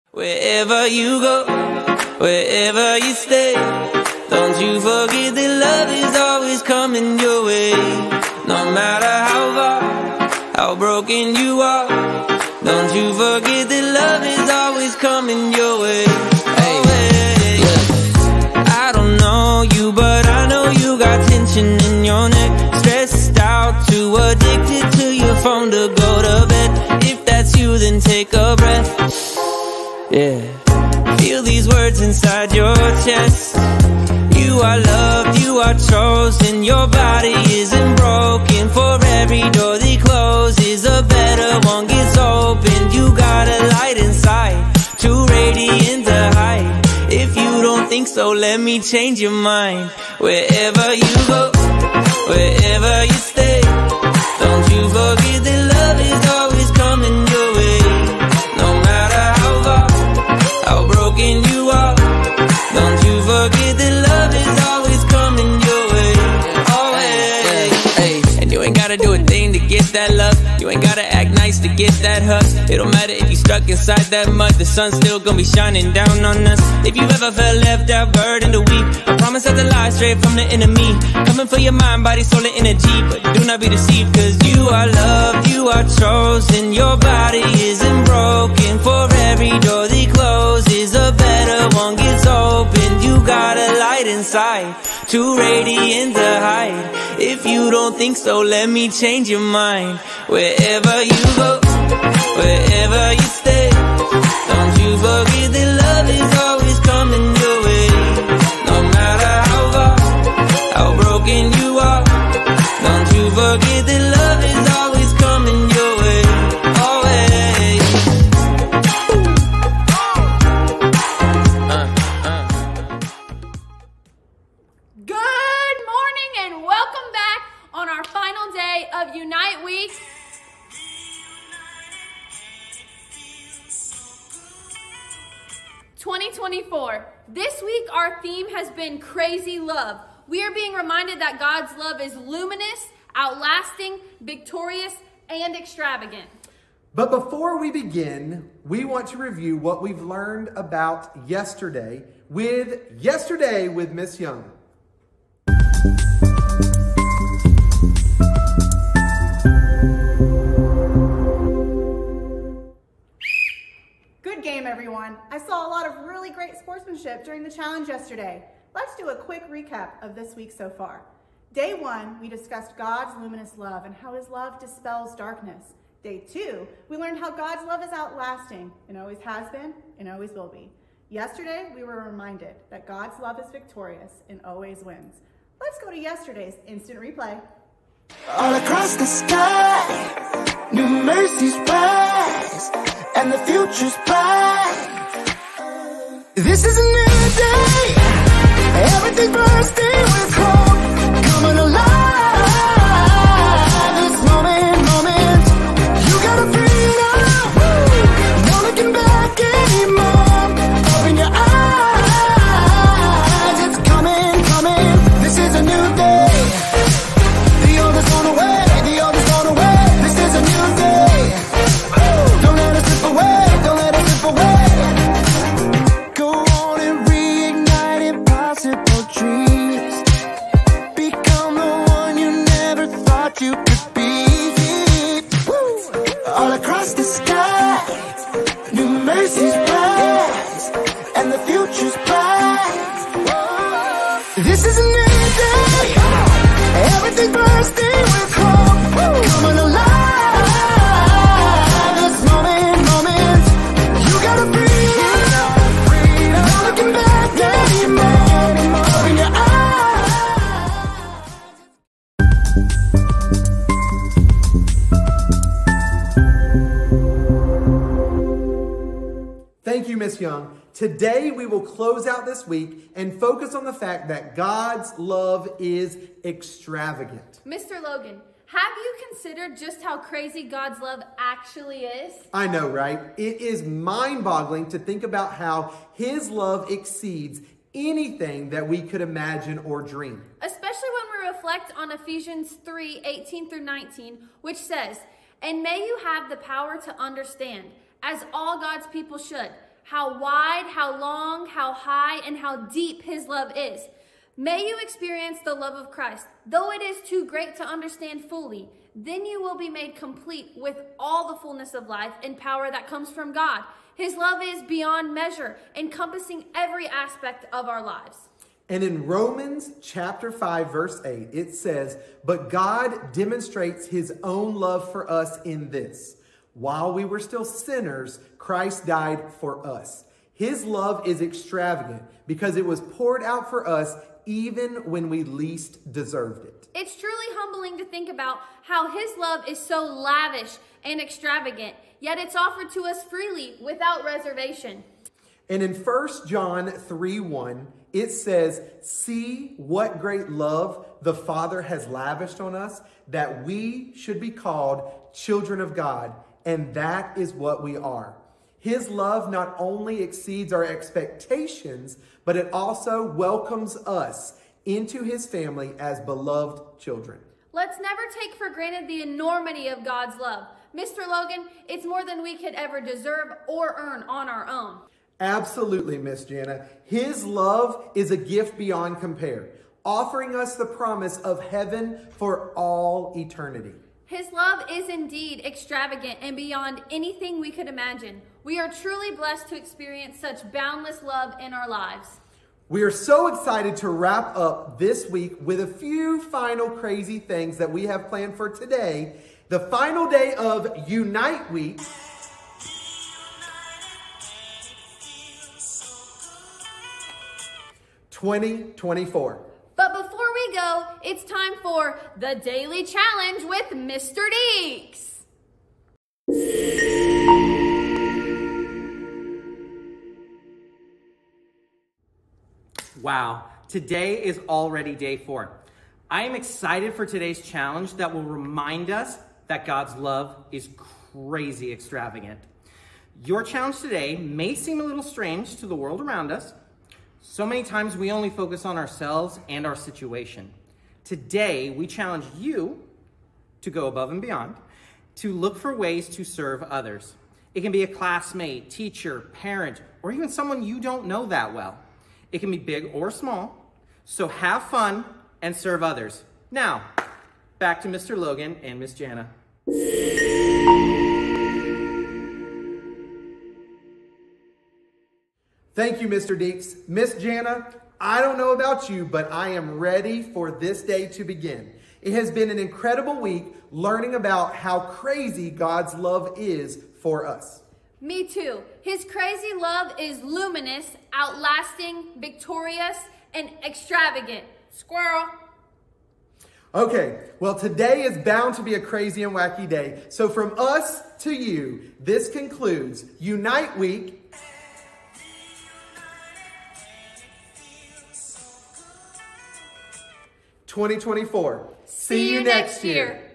Wherever you go, wherever you stay, don't you forget that love is always coming your way. No matter how far, how broken you are, don't you forget that love is always coming your way. Hey, yeah. I don't know you, but I know you got tension in your neck, stressed out, too addicted to your phone to go to bed. If that's you, then take a breath. Yeah, feel these words inside your chest. You are loved, you are chosen, your body isn't broken. For every door that closes, a better one gets opened. You got a light inside, too radiant to hide. If you don't think so, let me change your mind. Wherever you go, wherever you stay, don't you forget that love is always coming your way. No matter how far, how broken you are, don't you forget that love is always coming your way. Always. Hey, and you ain't gotta do a thing to get that love. You ain't gotta act nice to get that hug. It don't matter if you stuck inside that mud, the sun's still gonna be shining down on us. If you ever felt left out, burdened or weak, I promise that the lie straight from the enemy, coming for your mind, body, soul, and energy. But do not be deceived, cause you are loved, you are chosen, your body isn't broken. For every door that closes, a better one gets opened. You got a light inside, too radiant to hide. If you don't think so, let me change your mind. Wherever you go, wherever you stay, don't you forget that love is always coming your way. No matter how far, how broken you are, don't you forget that love is always coming your way. Always. Good morning and welcome back on our final day of Unite Week. (2024). This week our theme has been crazy love. We are being reminded that God's love is luminous, outlasting, victorious, and extravagant. But before we begin, we want to review what we've learned about yesterday with Miss Young. Good game, everyone. I saw a lot of really great sportsmanship during the challenge yesterday. Let's do a quick recap of this week so far. Day 1, we discussed God's luminous love and how his love dispels darkness. Day 2, we learned how God's love is outlasting and always has been and always will be. Yesterday, we were reminded that God's love is victorious and always wins. Let's go to yesterday's instant replay. All across the sky, new mercies rise, and the future's bright. This is a new day, everything bursting with hope, coming alive. This moment, you gotta freedom, no looking back anymore. Open your eyes, it's coming, this is a new day. The old is gone away, this is a new day. Don't let it slip away, Go on and reignite impossible dreams. Become the one you never thought you could be. All across the sky, new mercies rise, and the future's bright. This is a new day, everything bursting with hope, coming alive. This moment, you gotta breathe, no looking back anymore. Open your eyes. Thank you, Miss Young. Today, we will close out this week and focus on the fact that God's love is extravagant. Mr. Logan, have you considered just how crazy God's love actually is? I know, right? It is mind-boggling to think about how his love exceeds anything that we could imagine or dream. Especially when we reflect on Ephesians 3:18-19, which says, "And may you have the power to understand, as all God's people should, how wide, how long, how high, and how deep his love is. May you experience the love of Christ. Though it is too great to understand fully, then you will be made complete with all the fullness of life and power that comes from God. His love is beyond measure, encompassing every aspect of our lives. And in Romans chapter 5, verse 8, it says, "But God demonstrates his own love for us in this. While we were still sinners, Christ died for us. His love is extravagant because it was poured out for us even when we least deserved it." It's truly humbling to think about how his love is so lavish and extravagant, yet it's offered to us freely without reservation. And in 1 John 3:1, it says, "See what great love the Father has lavished on us, that we should be called children of God, and that is what we are." His love not only exceeds our expectations, but it also welcomes us into his family as beloved children. Let's never take for granted the enormity of God's love. Mr. Logan, it's more than we could ever deserve or earn on our own. Absolutely, Miss Jana. His love is a gift beyond compare, offering us the promise of heaven for all eternity. His love is indeed extravagant and beyond anything we could imagine. We are truly blessed to experience such boundless love in our lives. We are so excited to wrap up this week with a few final crazy things that we have planned for today, the final day of Unite Week. 2024. But before we go, it's time for the Daily Challenge with Mr. Deeks. Wow, today is already day 4. I am excited for today's challenge that will remind us that God's love is crazy extravagant. Your challenge today may seem a little strange to the world around us. So many times we only focus on ourselves and our situation. Today, we challenge you to go above and beyond, to look for ways to serve others. It can be a classmate, teacher, parent, or even someone you don't know that well. It can be big or small. So have fun and serve others. Now, back to Mr. Logan and Miss Jana. Thank you, Mr. Deeks. Miss Jana, I don't know about you, but I am ready for this day to begin. It has been an incredible week learning about how crazy God's love is for us. Me too. His crazy love is luminous, outlasting, victorious, and extravagant. Squirrel. Okay, well, today is bound to be a crazy and wacky day. So from us to you, this concludes Unite Week 2024. See you next year.